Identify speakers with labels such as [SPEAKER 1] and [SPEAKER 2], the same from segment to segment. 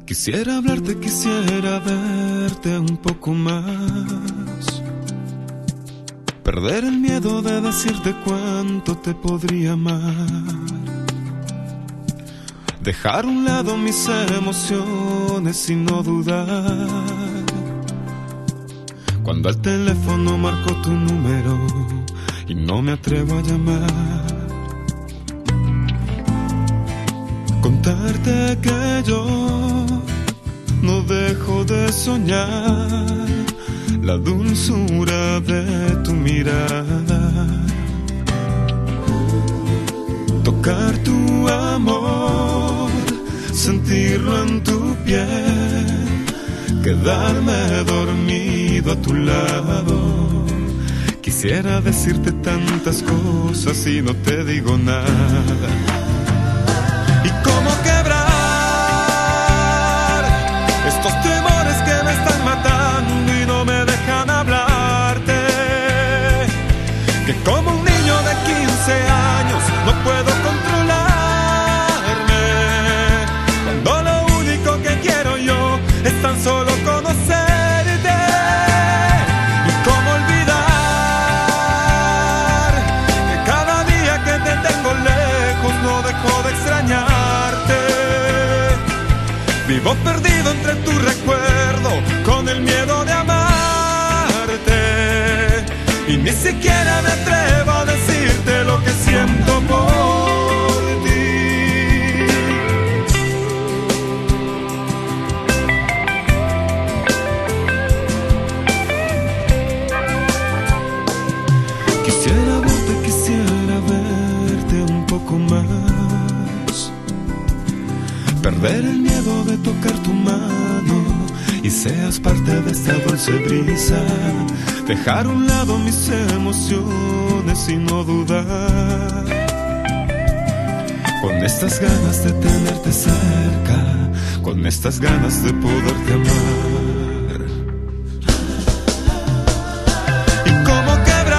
[SPEAKER 1] Quisiera hablarte, quisiera verte un poco más, perder el miedo de decirte cuánto te podría amar, dejar a un lado mis emociones y no dudar. Cuando al teléfono marco tu número y no me atrevo a llamar, contarte que yo no dejo de soñar la dulzura de tu mirada, tocar tu amor, sentirlo en tu piel, quedarme dormido a tu lado. Quisiera decirte tantas cosas y no te digo nada. ¿Y cómo quebrar estos temores que me están matando y no me dejan hablarte? Que como un niño de 15 años no puedo controlarme, cuando lo único que quiero yo es tan solo conocerte. ¿Y cómo olvidar que cada día que te tengo lejos no dejo de extrañarte? Vivo perdido entre tu recuerdo, con el miedo de amarte, y ni siquiera me atrevo a decirte lo que siento por ti. Quisiera verte un poco más, perder el miedo de tocar tu mano y seas parte de esta dulce brisa, dejar a un lado mis emociones y no dudar. Con estas ganas de tenerte cerca, con estas ganas de poderte amar. ¿Y cómo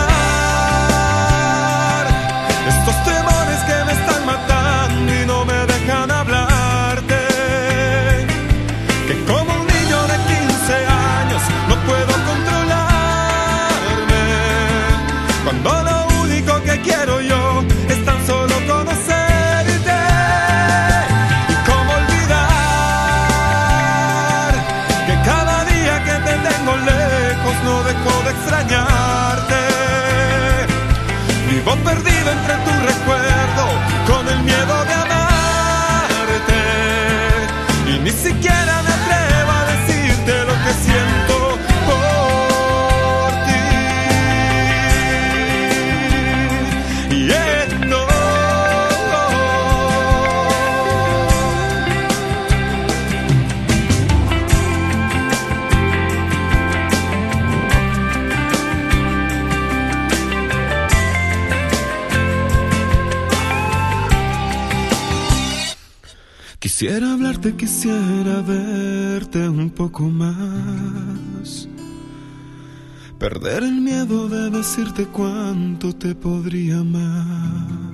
[SPEAKER 1] quebrar estos temores que me están matando y no me dejan hablarte? Que como un niño de 15 años no puedo controlarme, cuando lo único que quiero yo es tan solo conocerte. ¿Y cómo olvidar que cada día que te tengo lejos no dejo de extrañarte? Vivo perdido entre tu recuerdo, con el miedo de amarte, y ni siquiera me atrevo a decirte lo que siento por ti. No. Quisiera hablarte, quisiera verte un poco más, perder el miedo de decirte cuánto te podría amar.